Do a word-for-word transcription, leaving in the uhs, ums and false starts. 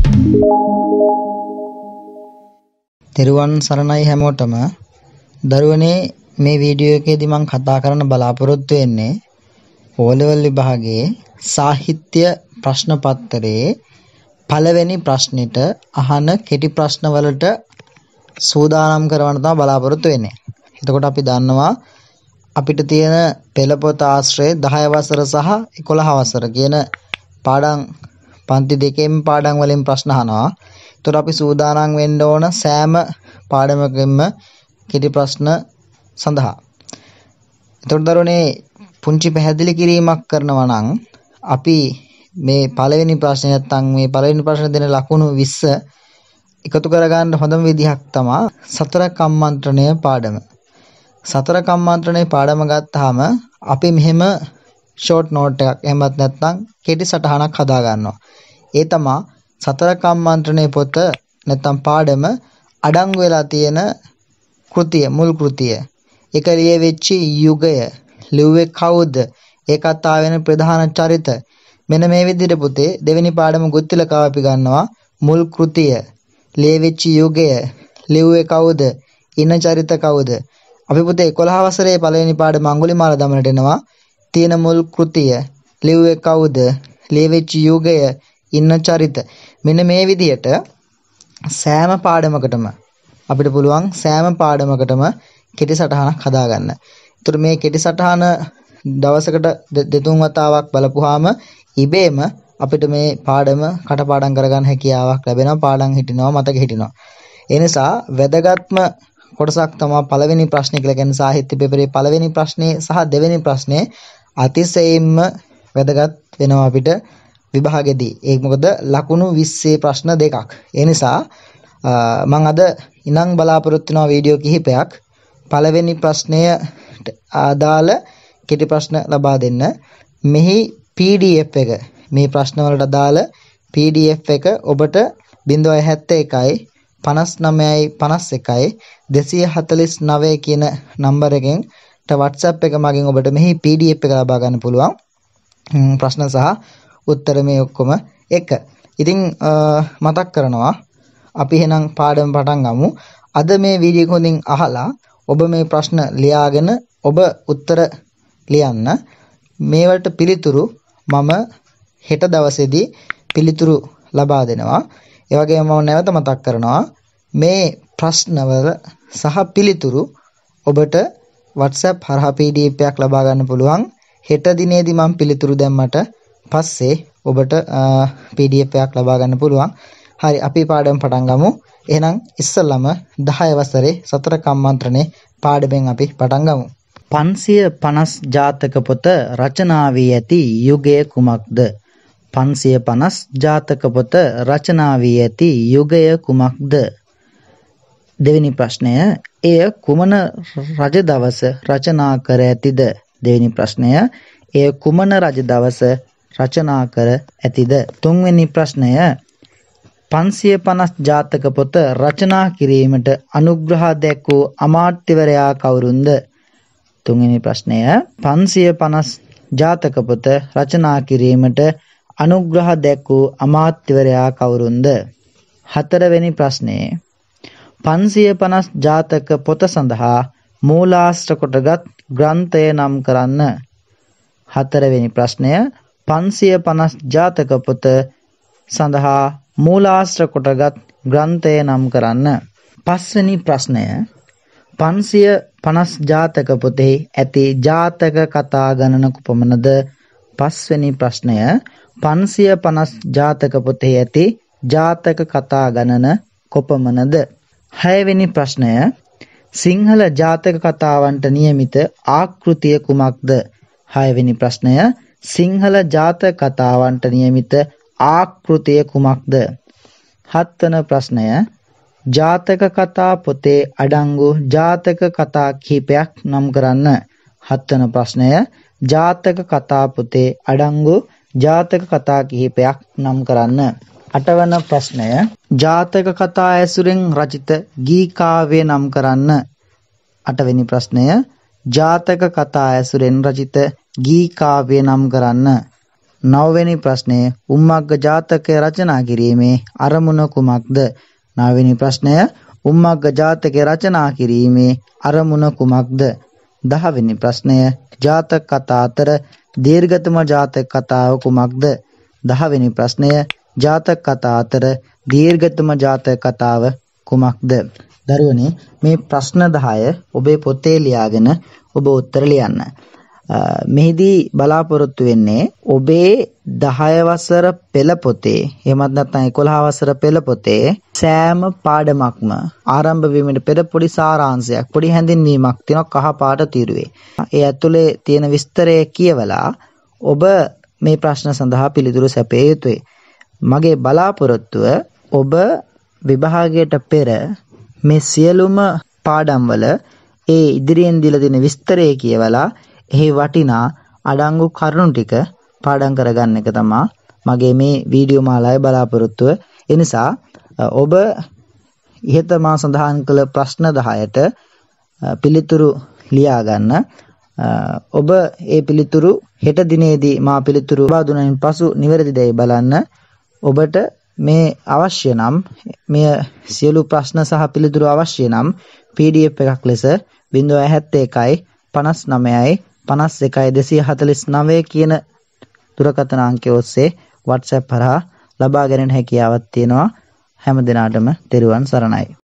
තෙරුවන් සරණයි හැමෝටම. දරුවනේ මේ වීඩියෝ එකේදී මම කතා කරන්න බලාපොරොත්තු වෙන්නේ ඕ ලෙවල් විභාගයේ සාහිත්‍ය ප්‍රශ්න පත්‍රයේ පළවෙනි ප්‍රශ්නෙට අහන කෙටි ප්‍රශ්න වලට සූදානම් කරවන්න තමයි බලාපොරොත්තු වෙන්නේ. එතකොට අපි දන්නවා අපිට තියෙන පෙළපොත ආශ්‍රය දහය වසර සහ එකොළහ වසර කියන පාඩම් පන්ති දෙකේම පාඩම් වලින් ප්‍රශ්න අහනවා. එතකොට අපි සූදානම් වෙන්න ඕන සෑම පාඩමකින්ම කෙටි ප්‍රශ්න සඳහා. එතකොට දරුවනේ පුංචි පැහැදිලි කිරීමක් කරනවා නම් අපි මේ පළවෙනි ප්‍රශ්නේ නැත්තම් මේ පළවෙනි ප්‍රශ්න දෙන ලකුණු විස්ස එකතු කරගන්න හොඳම විදිහක් තමයි සතර කම්මන්ත්‍රණය පාඩම. සතර කම්මන්ත්‍රණය පාඩම ගත්තාම අපි මෙහෙම ෂෝට් නෝට් එකක් එහෙමත් නැත්නම් කෙටි සටහනක් හදා ගන්නවා. ඒ තමයි සතර කම්මන්ත්‍රණයේ පොත නැත්නම් පාඩම අඩංගු වෙලා තියෙන කෘතිය මුල් කෘතිය. ඒක ලියවෙච්ච යුගය, ලිව්වේ කවුද, ඒ කතාව වෙන ප්‍රධාන චරිත. මෙන්න මේ විදිහට පුතේ දෙවෙනි පාඩම ගුත්තිලකාව අපි ගන්නවා. මුල් කෘතිය, ලියවෙච්ච යුගය, ලිව්වේ කවුද, ඉන්න චරිත කවුද. අපි පුතේ එකොළහ වසරේ පළවෙනි පාඩම අඟුලිමාල දමනට එනවා. තියෙන මුල් කෘතිය, ලිව්වේ කවුද, ලියවෙච්ච යුගය, ඉන්න චරිත. මෙන්න මේ විදිහට සෑම පාඩමකටම අපිට පුළුවන් සෑම පාඩමකටම කෙටි සටහනක් හදාගන්න. ඒතර මේ කෙටි සටහන දවසකට දෙතුන් වතාවක් බලපුවාම ඉබේම අපිට මේ පාඩම කටපාඩම් කරගන්න හැකියාවක් ලැබෙනවා. පාඩම් හිටිනවා, මතක හිටිනවා. ඒ නිසා වැදගත්ම කොටසක් තමයි පළවෙනි ප්‍රශ්නේ කියලා කියන්නේ සාහිත්‍ය පෙපරේ පළවෙනි ප්‍රශ්නේ සහ දෙවෙනි ප්‍රශ්නේ අතිශයින්ම වැදගත් වෙනවා අපිට විභාගෙදී. ඒක මොකද ලකුණු විස්සේ ප්‍රශ්න දෙකක්. ඒ නිසා මම අද ඉනම් බලාපොරොත්තු වෙන වීඩියෝ කිහිපයක් පළවෙනි ප්‍රශ්නය අදාළ කෙටි ප්‍රශ්න ලබා දෙන්න. මෙහි පී ඩී එෆ් එක මේ ප්‍රශ්න වලට අදාළ පී ඩී එෆ් එක ඔබට ज़ीरो सेवन वन පනස් නවයයි පනස් එකයි දෙසිය හතළිස් නවය කියන නම්බර එකෙන් WhatsApp එක මගින් ඔබට මෙහි පී ඩී එෆ් එක ලබා ගන්න පුළුවන්. ප්‍රශ්න සහ උත්තර මේ ඔක්කොම එක. ඉතින් මතක් කරනවා අපි එහෙනම් පාඩම පටන් ගමු. අද මේ වීඩියෝ එක හොඳින් අහලා ඔබ මේ ප්‍රශ්න ලියාගෙන ඔබ උත්තර ලියන්න. මේවට පිළිතුරු මම හෙට දවසේදී පිළිතුරු ලබා දෙනවා. ඒ වගේම මම නැවත මතක් කරනවා මේ ප්‍රශ්නවල සහ පිළිතුරු ඔබට WhatsApp හරහා පී ඩී එෆ් එකක් ලබා ගන්න පුළුවන්. හෙට දිනේදී මම පිළිතුරු දැම්මට පස්සේ ඔබට පී ඩී එෆ් එකක් ලබා ගන්න පුළුවන්. හරි අපි පාඩම පටන් ගමු. එහෙනම් ඉස්සෙල්ලම දහය වසරේ සතර කම්මන්ත්‍රණේ පාඩමෙන් අපි පටන් ගමු. පන්සිය පනස් ජාතක පොත රචනා වී ඇති යුගය කුමක්ද? පන්සිය පනස් ජාතක පොත රචනා වී ඇති යුගය කුමක්ද? දෙවෙනි ප්‍රශ්නය එය කුමන රජ දවස රචනා කර ඇතිද? දෙවෙනි ප්‍රශ්නය එය කුමන රජ දවස රචනා කර ඇතිද? තුන්වෙනි ප්‍රශ්නය පන්සිය පනස් ජාතක පොත රචනා කිරීමට අනුග්‍රහ දැක්වූ අමාත්‍යවරයා කවුරුන්ද? තුන්වෙනි ප්‍රශ්නය පන්සිය පනස් ජාතක පොත රචනා කිරීමට අනුග්‍රහ දැක්වූ අමාත්‍යවරයා කවුරුන්ද? හතරවෙනි ප්‍රශ්නයේ පන්සිය පනස් ජාතක පොත සඳහා මූලාශ්‍ර කොටගත් ග්‍රන්ථය නම් කරන්න. හතරවෙනි ප්‍රශ්නය පන්සිය පනස් ජාතක පොත සඳහා මූලාශ්‍ර කොටගත් ග්‍රන්ථය නම් කරන්න. පස්වෙනි ප්‍රශ්නය පන්සිය පනස් ජාතක පොතේ ඇති ජාතක කතා ගණන කොපමණද? පස්වෙනි ප්‍රශ්නය පන්සිය පනස් ජාතක පොතේ ඇති ජාතක කතා ගණන කොපමණද? හයවෙනි ප්‍රශ්නය සිංහල ජාතක කතාවන්ට නියමිත ආකෘතිය කුමක්ද? හයවෙනි ප්‍රශ්නය සිංහල ජාතක කතාවන්ට නියමිත ආකෘතිය කුමක්ද? හත්වන ප්‍රශ්නය ජාතක කතා පොතේ අඩංගු ජාතක කතා කිහිපයක් නම් කරන්න. හත්වන ප්‍රශ්නය ජාතක කතා පොතේ අඩංගු ජාතක කතා කිහිපයක් නම් කරන්න. අටවන ප්‍රශ්නය ජාතක කතා ඇසුරෙන් රචිත ගී කාව්‍ය නම් කරන්න. අටවෙනි ප්‍රශ්නය ජාතක කතා ඇසුරෙන් රචිත ගී කාව්‍ය නම් කරන්න. නවවෙනි ප්‍රශ්නය උම්මග්ග ජාතකය රචනා කිරීමේ අරමුණ කුමක්ද? නවවෙනි ප්‍රශ්නය උම්මග්ග ජාතකය රචනා කිරීමේ අරමුණ කුමක්ද? දහවෙනි ප්‍රශ්නය ජාතක කතා අතර දීර්ඝතම ජාතක කතාව කුමක්ද? දහවෙනි ප්‍රශ්නය ජාතක කතා අතර දීර්ඝතම ජාතක කතාව කුමක්ද? දරුවනේ මේ ප්‍රශ්න දහය ඔබේ පොතේ ලියාගෙන ඔබ උත්තර ලියන්න. මෙහිදී බලාපොරොත්තු වෙන්නේ ඔබේ දහය වසර පෙළ පොතේ එහෙමත් නැත්නම් එකොළහ වසර පෙළ පොතේ සෑම පාඩමක්ම ආරම්භ වීමට පෙර පොඩි සාරාංශයක් පොඩි හැඳින්වීමක් තියෙනවා කහ පාට තීරුවේ. ඒ ඇතුලේ තියෙන විස්තරය කියවලා ඔබ මේ ප්‍රශ්න සඳහා පිළිතුරු සැපිය යුතුයි. මගේ බලාපොරොත්තුව ඔබ විභාගයට පෙර මේ සියලුම පාඩම් වල ඒ ඉදිරියෙන් දීලා තියෙන විස්තරය කියවලා එහි වටිනා අඩංගු කරුණු ටික පාඩම් කරගන්න එක තමයි මගේ මේ වීඩියෝ මාලාවේ බලාපොරොත්තුව. ඒ නිසා ඔබ ඉහත මා සඳහන් කළ ප්‍රශ්න දහයට පිළිතුරු ලියා ගන්න. ඔබ ඒ පිළිතුරු හෙට දිනේදී මා පිළිතුරු ලබා දුන්නායින් පසු නිවැරදිදයි බලන්න. ඔබට මේ අවශ්‍ය නම් මෙය සියලු ප්‍රශ්න සහ පිළිතුරු අවශ්‍ය නම් P D F එකක් ලෙස zero seven one පනස් නවයයි පනස් එකයි දෙසිය හතළිස් නවය කියන දුරකථන අංකය ඔස්සේ WhatsApp හරහා ලබා ගැනීම හැකියාවක් තියෙනවා. හැම දිනාටම තෙරුවන් සරණයි.